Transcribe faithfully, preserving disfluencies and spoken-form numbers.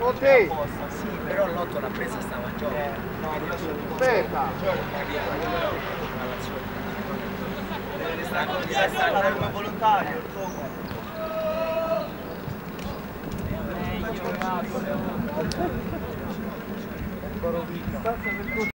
Ok. Sì, però l'otto l'ha presa, stava in gioco. Aspetta. Deve restare come volontario, il